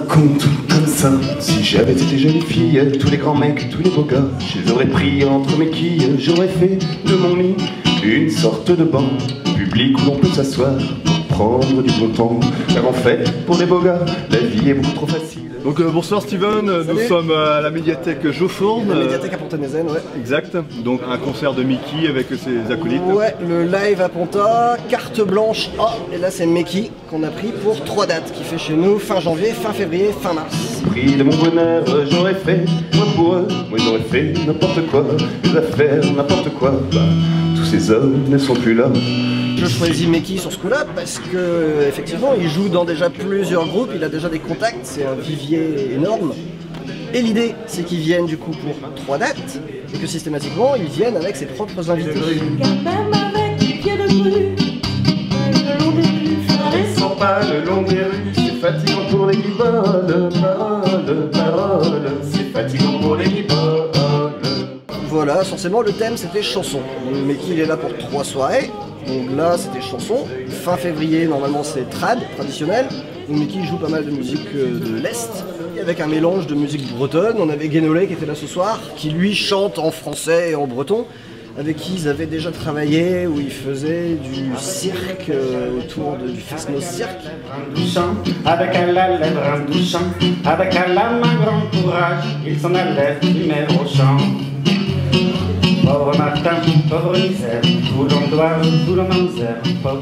raconte comme ça. Si j'avais été jolie fille, tous les grands mecs, tous les beaux gars, je les aurais pris entre mes quilles. J'aurais fait de mon lit une sorte de banc public où l'on peut s'asseoir pour prendre du bon temps. Car en fait, pour des beaux gars, la vie est beaucoup trop facile. Donc bonsoir Steven, nous sommes à la médiathèque Geoffrourne. La médiathèque à Pont-à-Mézène, ouais. Exact, donc un concert de Mickey avec ses acolytes. Ouais, le live à Ponta, carte blanche A, et là c'est Mickey qu'on a pris pour 3 dates, qui fait chez nous fin janvier, fin février, fin mars. Prix de mon bonheur, j'aurais fait, moi pour eux, moi j'aurais fait n'importe quoi, des affaires, n'importe quoi. Bah, tous ces hommes ne sont plus là. Je choisis Mickey sur ce coup-là parce que effectivement il joue dans déjà plusieurs groupes, il a déjà des contacts, c'est un vivier énorme. Et l'idée c'est qu'ils viennent du coup pour 3 dates et que systématiquement ils viennent avec ses propres invités. Même avec les pieds de grue, le long des rues, Ils sont pas le long des rues, c'est fatigant pour les guibolles, parole, c'est fatigant pour les guibolles. Voilà, forcément le thème c'était chanson. Mickey il est là pour 3 soirées. Donc là c'était chanson, fin février normalement c'est trad, traditionnel. Donc Mickey joue pas mal de musique de l'Est, avec un mélange de musique bretonne. On avait Guénolé qui était là ce soir, qui lui chante en français et en breton, avec qui ils avaient déjà travaillé, où ils faisaient du cirque autour du Fesnos Cirque. Avec un la lèvre indouchant, avec un lame un grand courage, il s'en allait primer au champ. Pauvre Martin, pauvre misère, tout l'on doit, tout l'on en misère,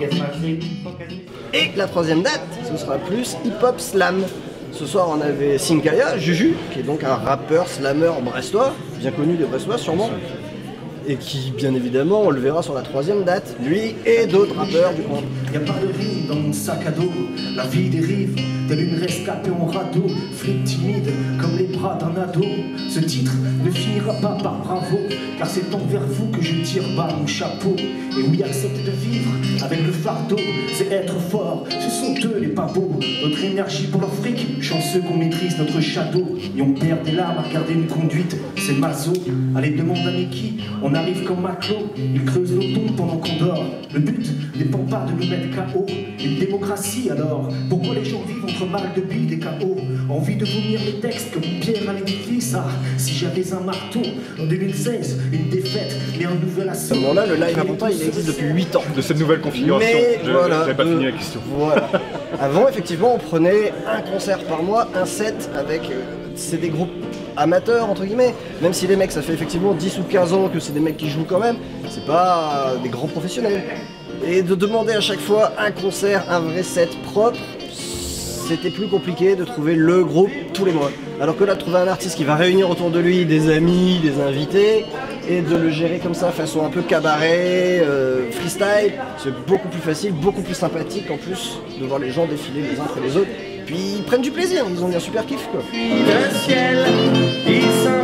Et la troisième date, ce sera plus hip-hop slam. Ce soir on avait Sinkaya, Juju, qui est donc un rappeur slammer brestois, bien connu des Brestois sûrement, et qui bien évidemment on le verra sur la troisième date, lui et d'autres rappeurs du coin. Y'a pas de rive dans mon sac à dos, la vie dérive, telle une rescapée en radeau, flic timide comme les bras d'un ado. Ce titre ne finira pas par bravo, car c'est envers vous que je tire bas mon chapeau. Et oui, accepter de vivre avec le fardeau, c'est être fort, ce sont eux les pas beaux. Notre énergie pour l'Afrique, chanceux qu'on maîtrise notre château. Et on perd des larmes à regarder une conduite, c'est maso. Allez, demande à Mickey, on arrive comme Maclo, il creuse nos tombes pendant qu'on dort. Le but dépend pas de nous mettre KO, une démocratie alors. Pourquoi les gens vivent entre mal de billes et KO? Envie de vomir les textes comme une pierre à l'édifice. Ah, si j'avais un marteau, en 2016, une défaite, mais un nouvel assaut. À ce moment-là, le live à Ponta, il existe depuis 8 ans. De cette nouvelle configuration, Mais voilà, j'avais pas fini la question. Voilà. Avant, effectivement, on prenait un concert par mois, un set avec... c'est des groupes amateurs, entre guillemets. Même si les mecs, ça fait effectivement 10 ou 15 ans que c'est des mecs qui jouent quand même, c'est pas des grands professionnels. Et de demander à chaque fois un concert, un vrai set propre, c'était plus compliqué de trouver le groupe tous les mois. Alors que là, de trouver un artiste qui va réunir autour de lui des amis, des invités, et de le gérer comme ça, façon un peu cabaret, freestyle, c'est beaucoup plus facile, beaucoup plus sympathique en plus de voir les gens défiler les uns après les autres. Puis ils prennent du plaisir, ils ont un super kiff quoi. Le ciel, il s'en